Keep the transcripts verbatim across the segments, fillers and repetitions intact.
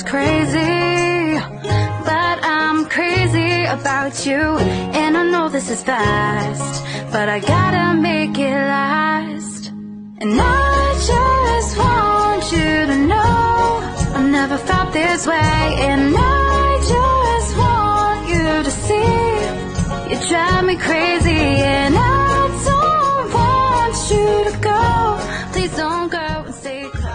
crazy, but I'm crazy about you. And I know this is fast, but I gotta make it last. And I just want you to know I've never felt this way. And I just want you to see you drive me crazy. And I don't want you to go. Please don't go and stay close.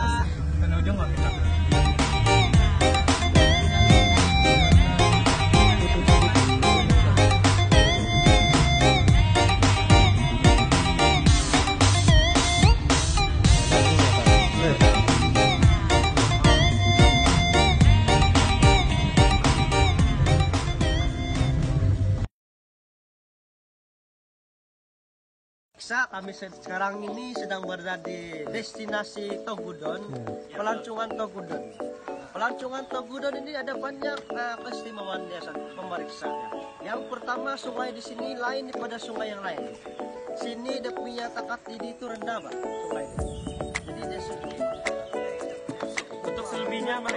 Kami sekarang ini sedang berada di destinasi Togudon, pelancongan Togudon. Pelancongan Togudon ini ada banyak uh, keistimewaan desa pemeriksa. Yang pertama, sungai di sini lain daripada sungai yang lain. Sini dia punya takat didi itu rendah, Pak, sungai ini. Jadi dia sungai. Untuk selebihnya mana?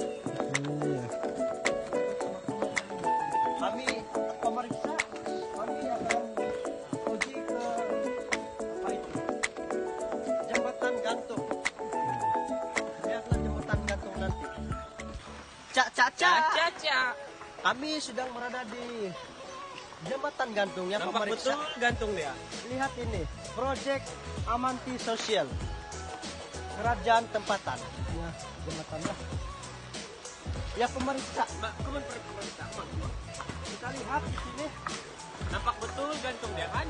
Kami pemeriksa, kami akan uji ke apa itu? Jembatan gantung. Lihatlah jembatan gantung nanti. Cak cak cak. Cak cak. Kami sedang berada di jembatan gantungnya pemeriksa. Betul gantung dia. Lihat ini, proyek Amanti Sosial. Kerajaan tempatan. Ya, jembatannya. Ya pemeriksa. Mbak, kamu pemeriksa. Kita lihat di sini. Nampak betul gantung dia kan?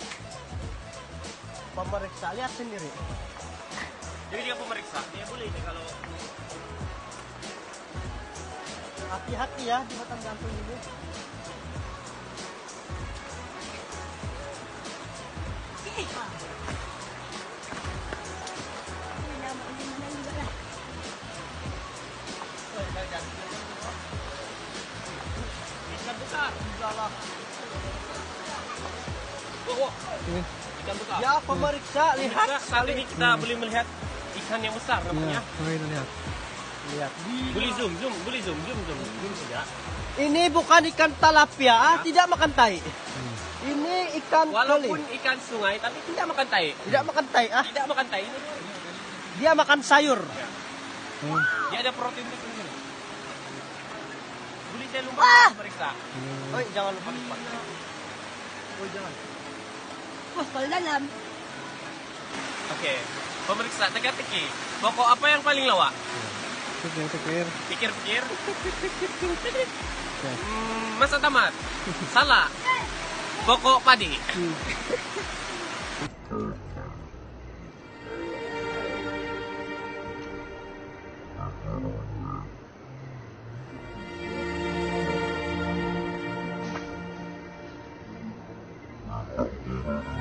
Pemeriksa, lihat sendiri. Jadi dia pemeriksa, dia boleh ini kalau hati-hati ya di batang gantung ini. Ikan besar, iyalah. Wow, ikan besar. Ya pemeriksa, lihat. Saat ini kita boleh melihat ikan yang besar namanya. Ya, lihat. Lihat. Boleh zoom, zoom, boleh zoom, zoom, zoom, zoom saja. Ini bukan ikan talapia, ya. Tidak makan tai. Hmm. Ini ikan walaupun keli. Ikan sungai, tapi tidak makan tai. Tidak makan tai, ah? Tidak makan tai. Dia makan sayur. Ya. Hmm. Dia ada protein itu sendiri. Boleh saya lupa ah! periksa. Hmm. Oh, jangan lupa lupa. Oh, jangan. Wah, kalau dalam. Oke, pemeriksa teka-teki. Pokok apa yang paling lawak? Pikir-pikir. Pikir-pikir. hmm, Masa tamat. Salah. Pokok padi. Hmm.